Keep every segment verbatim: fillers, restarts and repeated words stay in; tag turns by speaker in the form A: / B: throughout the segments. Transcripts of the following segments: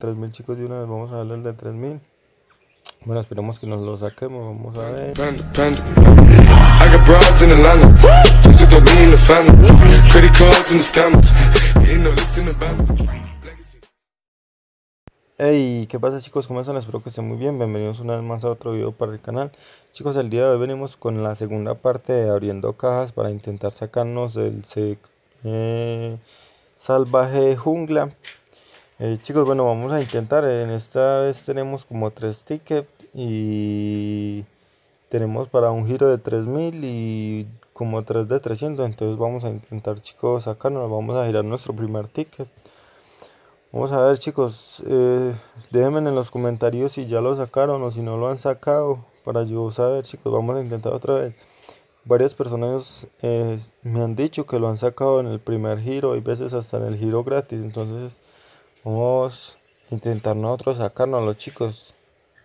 A: tres mil, chicos, de una vez vamos a darle el de tres mil. Bueno, esperemos que nos lo saquemos, vamos a ver.
B: Panda, panda. I got broads in Atlanta, just to throw me in the family. Credit cards and the scammers, hitting no licks in the band.
A: Hey, ¿qué pasa, chicos? ¿Cómo están? Espero que estén muy bien. Bienvenidos una vez más a otro video para el canal. Chicos, el día de hoy venimos con la segunda parte de abriendo cajas para intentar sacarnos el se- eh, salvaje jungla. Eh, chicos, bueno, vamos a intentar. En esta vez tenemos como tres tickets y tenemos para un giro de tres mil y como tres de trescientos. Entonces vamos a intentar, chicos, sacarnos. Vamos a girar nuestro primer ticket. Vamos a ver, chicos, eh, déjenme en los comentarios si ya lo sacaron o si no lo han sacado para yo saber, chicos. Vamos a intentar otra vez. Varias personas eh, me han dicho que lo han sacado en el primer giro y veces hasta en el giro gratis. Entonces vamos a intentar nosotros sacárnoslo, chicos.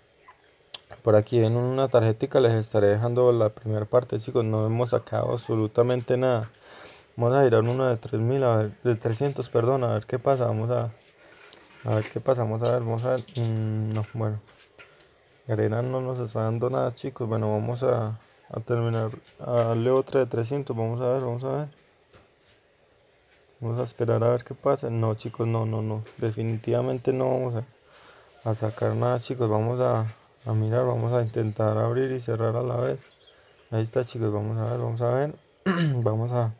A: Por aquí en una tarjetita les estaré dejando la primera parte, chicos. No hemos sacado absolutamente nada. Vamos a girar uno de tres mil, a ver, de trescientos, perdón, a ver qué pasa. Vamos a... A ver qué pasa, vamos a ver, vamos a ver. Mm, no, bueno. Arena no nos está dando nada, chicos. Bueno, vamos a, a terminar. A darle otra de trescientos. Vamos a ver, vamos a ver. Vamos a esperar a ver qué pasa. No, chicos, no, no, no. Definitivamente no vamos a, a sacar nada, chicos. Vamos a, a mirar, vamos a intentar abrir y cerrar a la vez. Ahí está, chicos. Vamos a ver, vamos a ver. Vamos a.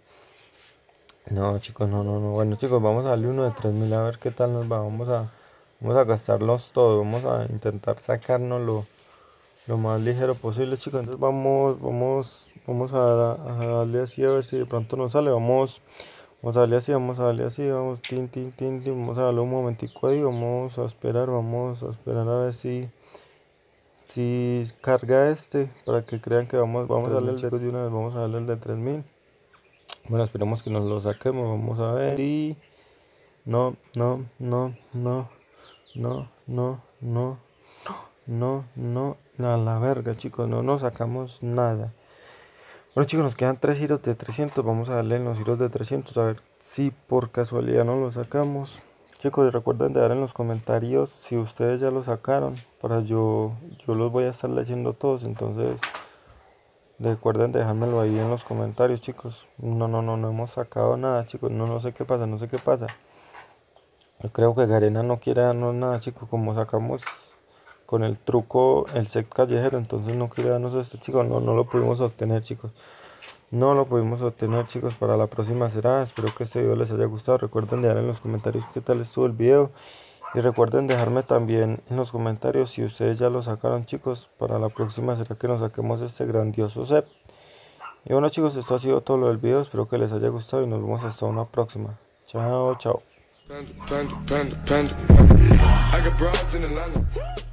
A: No, chicos, no, no, no. Bueno, chicos, vamos a darle uno de tres mil a ver qué tal nos va. Vamos a, vamos a gastarlos todo. Vamos a intentar sacarnos lo, lo más ligero posible, chicos. Entonces vamos, vamos, vamos a, a darle así a ver si de pronto nos sale. Vamos, vamos a darle así, vamos a darle así, vamos, tin, tin, tin, tin. Vamos a darle un momentico ahí. Vamos a esperar, vamos a esperar a ver si, si carga este para que crean que vamos, vamos a darle el de de una vez. Vamos a darle el de tres mil. Bueno, esperemos que nos lo saquemos, vamos a ver. Y no, no, no, no, no, no, no, no, no, a la verga, chicos, no nos sacamos nada. Bueno, chicos, nos quedan tres giros de trescientos. Vamos a darle en los giros de trescientos a ver si por casualidad no lo sacamos. Chicos, recuerden de dar en los comentarios si ustedes ya lo sacaron, para yo, yo los voy a estar leyendo todos. Entonces recuerden dejármelo ahí en los comentarios, chicos. No, no, no, no hemos sacado nada, chicos. No, no sé qué pasa, no sé qué pasa. Yo creo que Garena no quiere darnos nada, chicos. Como sacamos con el truco el set callejero, entonces no quiere darnos esto, chicos. No, no lo pudimos obtener, chicos. No lo pudimos obtener, chicos. Para la próxima será. Espero que este video les haya gustado. Recuerden dejar en los comentarios qué tal estuvo el video. Y recuerden dejarme también en los comentarios si ustedes ya lo sacaron, chicos. Para la próxima será que nos saquemos este grandioso set. Y bueno, chicos, esto ha sido todo lo del video. Espero que les haya gustado y nos vemos hasta una próxima. Chao, chao.
B: Panda, panda, panda, panda. I got broads in Atlanta.